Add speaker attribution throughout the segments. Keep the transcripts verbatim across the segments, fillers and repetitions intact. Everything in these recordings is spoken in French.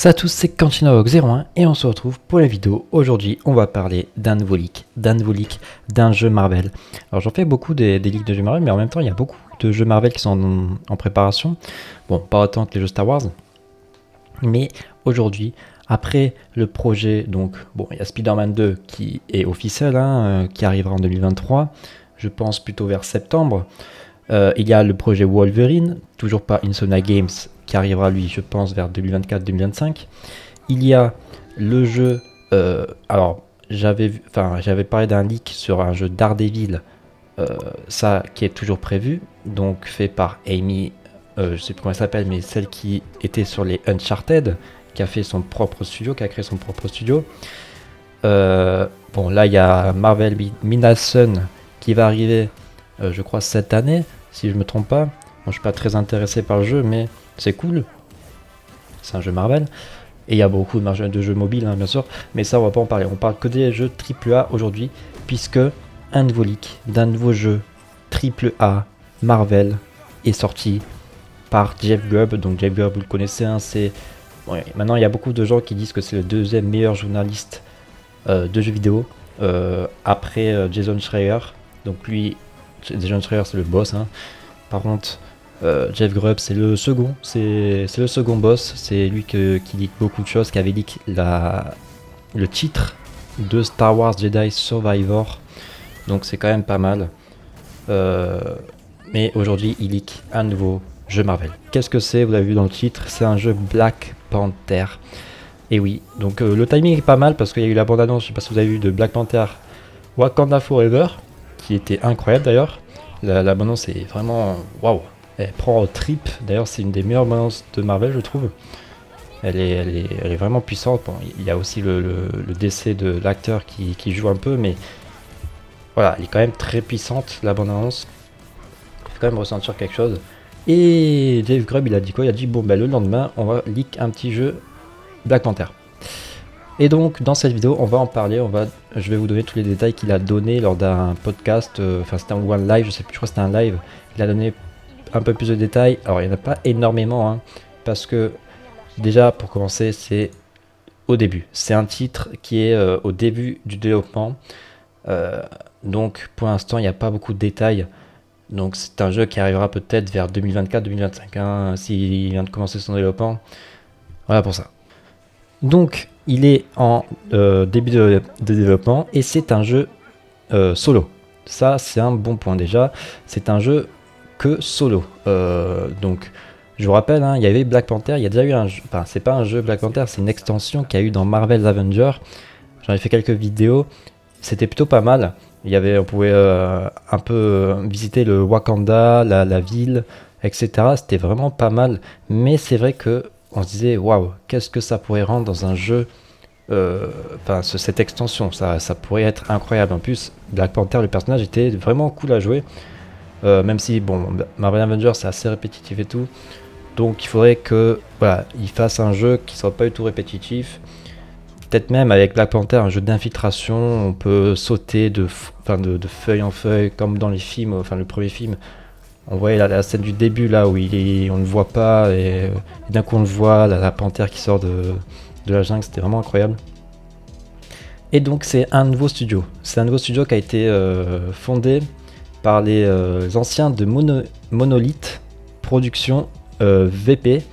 Speaker 1: Salut à tous, c'est Kanchinook zéro un et on se retrouve pour la vidéo. Aujourd'hui, on va parler d'un nouveau leak, d'un nouveau leak d'un jeu Marvel. Alors j'en fais beaucoup des, des leaks de jeux Marvel, mais en même temps, il y a beaucoup de jeux Marvel qui sont en, en préparation. Bon, pas autant que les jeux Star Wars, mais aujourd'hui, après le projet, donc bon, il y a Spider-Man deux qui est officiel, hein, euh, qui arrivera en deux mille vingt-trois, je pense plutôt vers septembre. Euh, il y a le projet Wolverine, toujours pas Insomnia Games, qui arrivera lui, je pense, vers deux mille vingt-quatre deux mille vingt-cinq. Il y a le jeu, euh, alors j'avais, enfin j'avais parlé d'un leak sur un jeu Daredevil, euh, ça qui est toujours prévu, donc fait par Amy, euh, je sais plus comment elle s'appelle, mais celle qui était sur les Uncharted, qui a fait son propre studio, qui a créé son propre studio. Euh, bon là il y a Marvel Midnight Sun qui va arriver, euh, je crois cette année, si je me trompe pas. Bon, je suis pas très intéressé par le jeu, mais c'est cool. C'est un jeu Marvel. Et il y a beaucoup de, de jeux mobiles, hein, bien sûr. Mais ça, on va pas en parler. On parle que des jeux triple A aujourd'hui, puisque un nouveau leak d'un nouveau jeu triple A Marvel est sorti par Jeff Grubb. Donc Jeff Grubb, vous le connaissez, hein, c'est... Ouais, maintenant, il y a beaucoup de gens qui disent que c'est le deuxième meilleur journaliste euh, de jeux vidéo, euh, après euh, Jason Schreier. Donc lui, Jason Schreier, c'est le boss, hein. Par contre, euh, Jeff Grubb, c'est le second, c'est le second boss, c'est lui que, qui leak beaucoup de choses, qui avait leak la, le titre de Star Wars Jedi Survivor, donc c'est quand même pas mal. Euh, mais aujourd'hui, il leak un nouveau jeu Marvel. Qu'est-ce que c'est? Vous l'avez vu dans le titre, c'est un jeu Black Panther. Et oui, donc euh, le timing est pas mal parce qu'il y a eu la bande-annonce, je sais pas si vous avez vu, de Black Panther Wakanda Forever, qui était incroyable d'ailleurs. La, la bande-annonce est vraiment waouh, elle prend au trip. D'ailleurs, c'est une des meilleures bandes-annonces de Marvel, je trouve. Elle est, elle est, elle est vraiment puissante. Bon, il y a aussi le, le, le décès de l'acteur qui, qui joue un peu, mais voilà, elle est quand même très puissante, la bande-annonce. Il faut quand même ressentir quelque chose. Et Dave Grubb, il a dit quoi? Il a dit bon, ben le lendemain, on va leak un petit jeu Black Panther. Et donc dans cette vidéo on va en parler, on va, je vais vous donner tous les détails qu'il a donné lors d'un podcast, euh, enfin c'était un one live, je sais plus, je crois que c'était un live, il a donné un peu plus de détails. Alors il n'y en a pas énormément, hein, parce que déjà pour commencer c'est au début, c'est un titre qui est euh, au début du développement, euh, donc pour l'instant il n'y a pas beaucoup de détails, donc c'est un jeu qui arrivera peut-être vers deux mille vingt-quatre deux mille vingt-cinq, hein, s'il vient de commencer son développement, voilà pour ça. Donc il est en euh, début de, de développement et c'est un jeu euh, solo. Ça c'est un bon point déjà. C'est un jeu que solo. Euh, donc je vous rappelle, hein, il y avait Black Panther. Il y a déjà eu un jeu. Enfin c'est pas un jeu Black Panther, c'est une extension qu'il y a eu dans Marvel's Avengers. J'en ai fait quelques vidéos. C'était plutôt pas mal. Il y avait, on pouvait euh, un peu euh, visiter le Wakanda, la, la ville, et cetera. C'était vraiment pas mal. Mais c'est vrai que on se disait waouh, qu'est-ce que ça pourrait rendre dans un jeu, enfin euh, cette extension, ça, ça pourrait être incroyable. En plus Black Panther, le personnage était vraiment cool à jouer, euh, même si bon, Marvel Avengers c'est assez répétitif et tout, donc il faudrait que voilà, il fasse un jeu qui soit pas du tout répétitif. Peut-être même avec Black Panther un jeu d'infiltration, on peut sauter de, enfin de, de feuille en feuille comme dans les films, enfin le premier film. On voyait la, la scène du début là où il est, on ne le voit pas et, et d'un coup on le voit, la, la panthère qui sort de, de la jungle, c'était vraiment incroyable. Et donc c'est un nouveau studio, c'est un nouveau studio qui a été euh, fondé par les euh, anciens de Mono, Monolith Production euh, V P.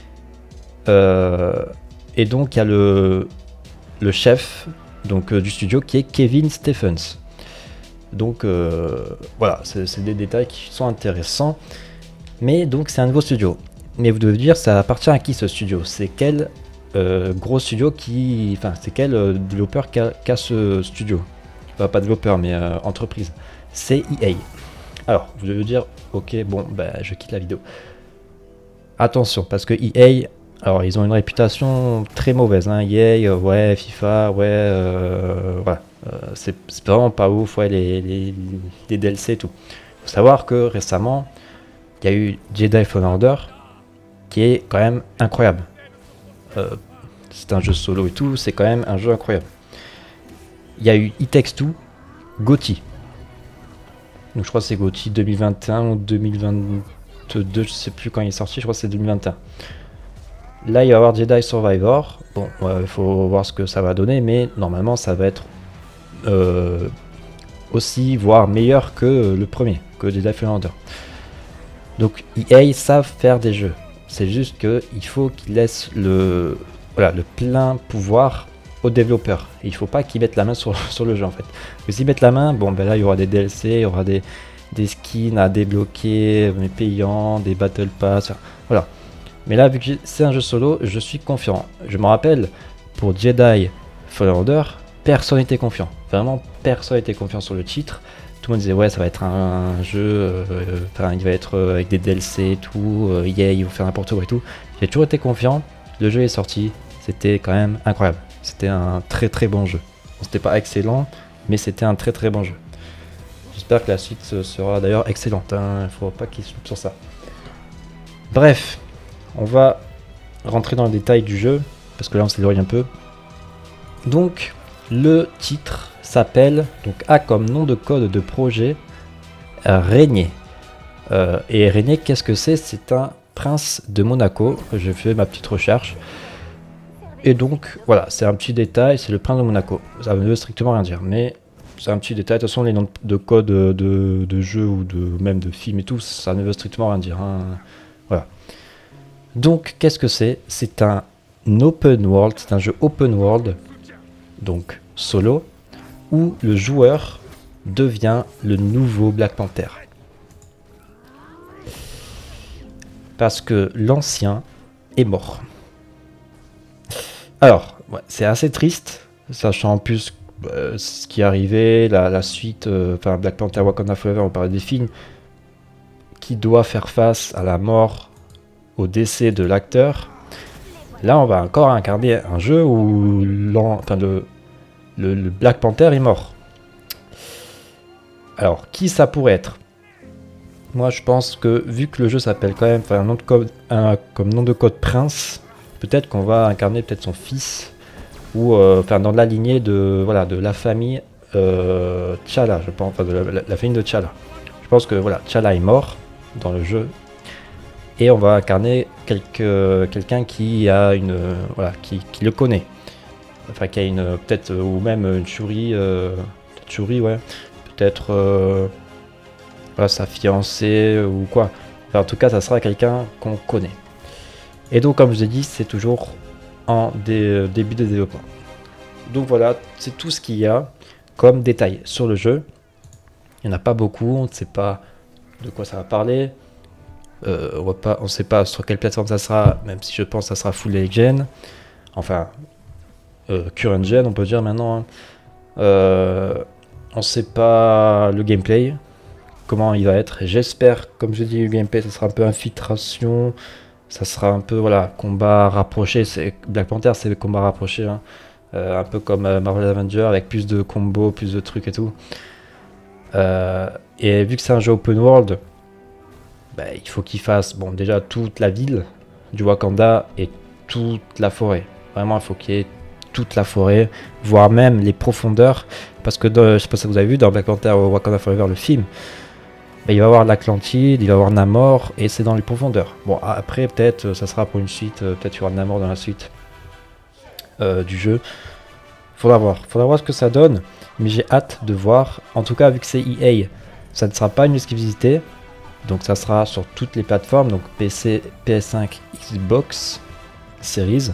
Speaker 1: Euh, et donc il y a le, le chef donc, euh, du studio qui est Kevin Stephens. Donc euh, voilà, c'est des détails qui sont intéressants. Mais donc c'est un nouveau studio. Mais vous devez dire, ça appartient à qui ce studio? C'est quel euh, gros studio qui... Enfin, c'est quel euh, développeur qui a, qui a ce studio? Enfin, pas développeur, mais euh, entreprise. C'est E A. Alors, vous devez dire, ok, bon, bah, je quitte la vidéo. Attention, parce que E A... Alors, ils ont une réputation très mauvaise, hein. E A, euh, ouais, FIFA, ouais, euh, voilà. Euh, c'est vraiment pas ouf, ouais, les, les, les D L C et tout. Faut savoir que récemment, il y a eu Jedi Fallen Order, qui est quand même incroyable. Euh, c'est un jeu solo et tout, c'est quand même un jeu incroyable. Il y a eu It Takes Two, GOTY. Donc je crois que c'est GOTY deux mille vingt et un ou deux mille vingt-deux, je sais plus quand il est sorti, je crois que c'est deux mille vingt et un. Là, il va y avoir Jedi Survivor. Bon, il ouais, faut voir ce que ça va donner, mais normalement, ça va être euh, aussi, voire meilleur que le premier, que Jedi Fallen Order. Donc, E A savent faire des jeux. C'est juste qu'il faut qu'ils laissent le, voilà, le plein pouvoir aux développeurs. Et il faut pas qu'ils mettent la main sur, sur le jeu, en fait. Parce que s'ils mettent la main, bon, ben là, il y aura des D L C, il y aura des, des skins à débloquer, mais payants, des Battle Pass, voilà. Mais là, vu que c'est un jeu solo, je suis confiant. Je me rappelle, pour Jedi Fallen Order, personne n'était confiant. Vraiment, personne n'était confiant sur le titre. Tout le monde disait, ouais, ça va être un, un jeu, euh, enfin, il va être euh, avec des D L C et tout, euh, yeah, ils vont faire n'importe quoi et tout. J'ai toujours été confiant. Le jeu est sorti, c'était quand même incroyable. C'était un très très bon jeu. Bon, c'était pas excellent, mais c'était un très très bon jeu. J'espère que la suite sera d'ailleurs excellente. Hein. Il ne faut pas qu'il se loupe sur ça. Bref. On va rentrer dans le détail du jeu, parce que là on s'éloigne un peu. Donc, le titre s'appelle, donc A comme nom de code de projet, euh, Régnier. Euh, et Régnier, qu'est-ce que c'est? C'est un prince de Monaco. J'ai fait ma petite recherche. Et donc, voilà, c'est un petit détail, c'est le prince de Monaco. Ça ne veut strictement rien dire, mais c'est un petit détail. De toute façon, les noms de code de, de, de jeux ou de, même de films et tout, ça ne veut strictement rien dire. Hein. Voilà. Donc, qu'est-ce que c'est? C'est un open world, c'est un jeu open world, donc solo, où le joueur devient le nouveau Black Panther. Parce que l'ancien est mort. Alors, ouais, c'est assez triste, sachant en plus euh, ce qui est arrivé, la, la suite, euh, enfin Black Panther Wakanda Forever, on parlait des films, qui doit faire face à la mort, au décès de l'acteur. Là, on va encore incarner un jeu où enfin, le, le, le Black Panther est mort. Alors, qui ça pourrait être? Moi, je pense que, vu que le jeu s'appelle quand même, enfin, un nom de code, un, comme nom de code Prince, peut-être qu'on va incarner peut-être son fils, ou euh, enfin, dans la lignée de, voilà, de la famille euh, T'Challa, je pense, enfin, de la, la, la famille de T'Challa. Je pense que, voilà, T'Challa est mort dans le jeu. Et on va incarner quelque, quelqu'un qui a une, euh, voilà, qui, qui le connaît, enfin qui a une, peut-être euh, ou même une Shuri, euh, peut-être Shuri, ouais, peut-être euh, voilà, sa fiancée ou quoi. Enfin, en tout cas, ça sera quelqu'un qu'on connaît. Et donc, comme je vous ai dit, c'est toujours en dé, euh, début de développement. Donc voilà, c'est tout ce qu'il y a comme détail sur le jeu. Il n'y en a pas beaucoup, on ne sait pas de quoi ça va parler. Euh, on ne sait pas sur quelle plateforme ça sera, même si je pense que ça sera full gen, enfin euh, current gen on peut dire maintenant. Hein. Euh, on ne sait pas le gameplay, comment il va être. J'espère, comme je dis, le gameplay ça sera un peu infiltration, ça sera un peu voilà combat rapproché. C'est Black Panther, c'est le combat rapproché, hein. euh, un peu comme euh, Marvel Avengers avec plus de combos, plus de trucs et tout. Euh, et vu que c'est un jeu open world. Bah, il faut qu'il fasse bon, déjà toute la ville du Wakanda et toute la forêt. Vraiment, il faut qu'il y ait toute la forêt, voire même les profondeurs. Parce que, dans, je sais pas si vous avez vu, dans Black Panther Wakanda Forever, le film, bah, il va y avoir l'Atlantide, il va y avoir Namor, et c'est dans les profondeurs. Bon, après, peut-être, ça sera pour une suite, peut-être il y aura Namor dans la suite euh, du jeu. Faudra voir, faudra voir ce que ça donne, mais j'ai hâte de voir. En tout cas, vu que c'est E A, ça ne sera pas une exclusivité. Donc ça sera sur toutes les plateformes, donc P C, P S cinq, Xbox Series.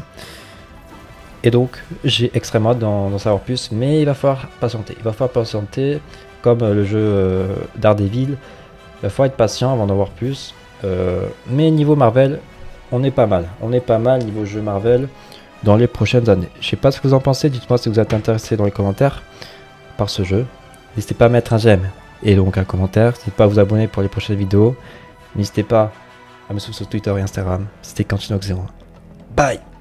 Speaker 1: Et donc j'ai extrêmement hâte d'en savoir plus, mais il va falloir patienter. Il va falloir patienter, comme euh, le jeu euh, Daredevil. Il va falloir être patient avant d'en voir plus. Euh, mais niveau Marvel, on est pas mal. On est pas mal niveau jeu Marvel dans les prochaines années. Je sais pas ce que vous en pensez, dites-moi si vous êtes intéressé dans les commentaires par ce jeu. N'hésitez pas à mettre un j'aime. Et donc un commentaire, n'hésitez pas à vous abonner pour les prochaines vidéos. N'hésitez pas à me suivre sur Twitter et Instagram. C'était Quentin Ox zéro un. Bye!